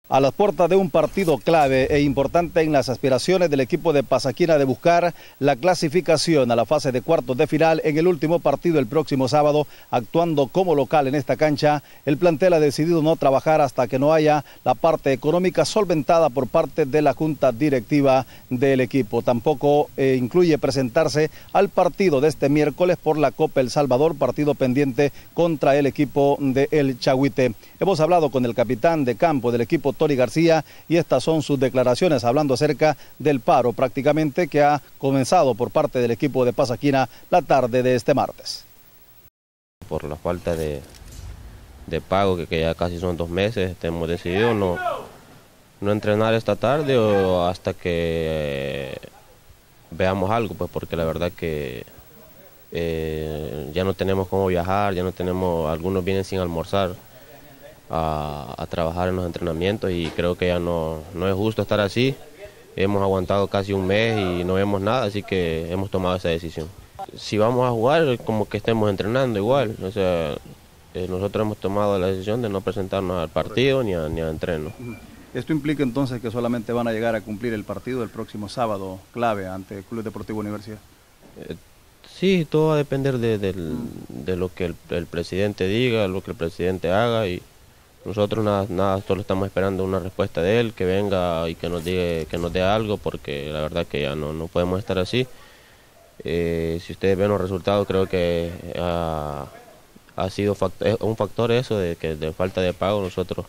A las puertas de un partido clave e importante en las aspiraciones del equipo de Pasaquina de buscar la clasificación a la fase de cuartos de final en el último partido el próximo sábado, actuando como local en esta cancha, el plantel ha decidido no trabajar hasta que no haya la parte económica solventada por parte de la junta directiva del equipo. Tampoco incluye presentarse al partido de este miércoles por la Copa El Salvador, partido pendiente contra el equipo de El Chahuite. Hemos hablado con el capitán de campo del equipo, Tony García, y estas son sus declaraciones hablando acerca del paro prácticamente que ha comenzado por parte del equipo de Pasaquina la tarde de este martes. Por la falta de pago, que ya casi son 2 meses, hemos decidido no entrenar esta tarde o hasta que veamos algo, pues porque la verdad que ya no tenemos cómo viajar, ya no tenemos, algunos vienen sin almorzar a trabajar en los entrenamientos y creo que ya no es justo estar así. Hemos aguantado casi un mes y no vemos nada, así que hemos tomado esa decisión. Si vamos a jugar, como que estemos entrenando igual, o sea, nosotros hemos tomado la decisión de no presentarnos al partido ni a entreno. ¿Esto implica entonces que solamente van a llegar a cumplir el partido del próximo sábado clave ante el Club Deportivo Universidad? Sí, todo va a depender de lo que el presidente diga, lo que el presidente haga, y nosotros nada, solo estamos esperando una respuesta de él, que venga y que nos diga, que nos dé algo, porque la verdad que ya no podemos estar así. Si ustedes ven los resultados, creo que ha sido un factor eso de falta de pago. Nosotros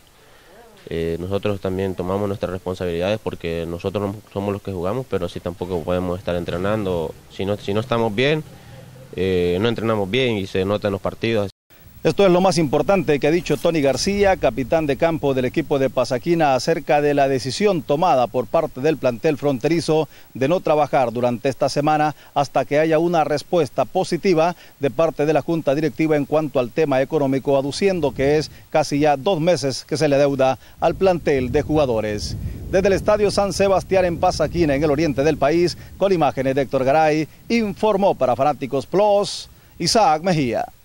también tomamos nuestras responsabilidades porque nosotros no somos los que jugamos, pero sí tampoco podemos estar entrenando. Si no estamos bien, no entrenamos bien y se nota en los partidos. Esto es lo más importante que ha dicho Tony García, capitán de campo del equipo de Pasaquina, acerca de la decisión tomada por parte del plantel fronterizo de no trabajar durante esta semana hasta que haya una respuesta positiva de parte de la junta directiva en cuanto al tema económico, aduciendo que es casi ya 2 meses que se le deuda al plantel de jugadores. Desde el Estadio San Sebastián en Pasaquina, en el oriente del país, con imágenes de Héctor Garay, informó para Fanáticos Plus, Isaac Mejía.